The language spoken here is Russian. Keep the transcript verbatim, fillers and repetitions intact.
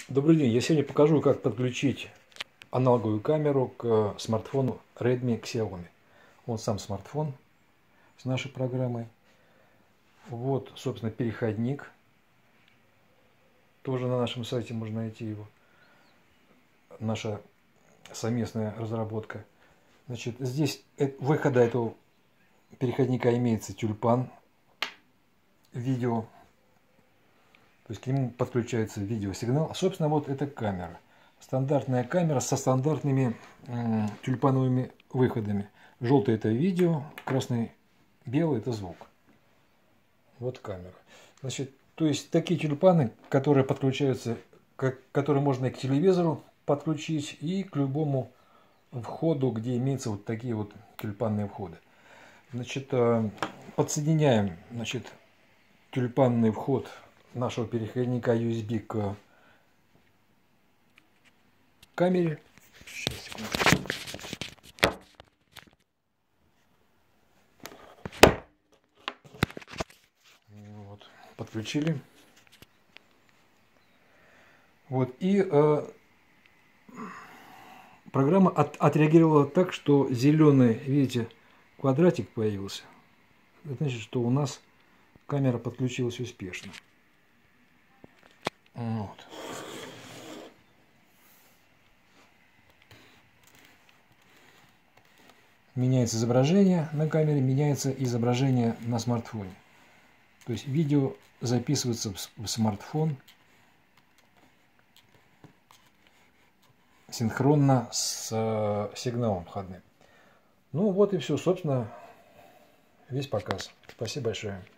Добрый день, я сегодня покажу, как подключить аналоговую камеру к смартфону Redmi Xiaomi. Вот сам смартфон с нашей программой. Вот, собственно, переходник. Тоже на нашем сайте можно найти его. Наша совместная разработка. Значит, здесь выхода этого переходника имеется тюльпан видео. То есть к нему подключается видеосигнал. Собственно, вот эта камера. Стандартная камера со стандартными э, тюльпановыми выходами. Желтый это видео, красный, белый это звук. Вот камера. Значит, то есть такие тюльпаны, которые подключаются, к, которые можно и к телевизору подключить, и к любому входу, где имеются вот такие вот тюльпанные входы. Значит, э, подсоединяем, значит, тюльпанный вход нашего переходника ю эс би к камере. Сейчас, секунду. Вот, подключили. Вот, и э, программа от, отреагировала так, что зеленый, видите, квадратик появился. Это значит, что у нас камера подключилась успешно. Вот. Меняется изображение на камере, меняется изображение на смартфоне. То есть видео записывается в смартфон синхронно с э, сигналом входным. Ну вот и все, собственно, весь показ. Спасибо большое.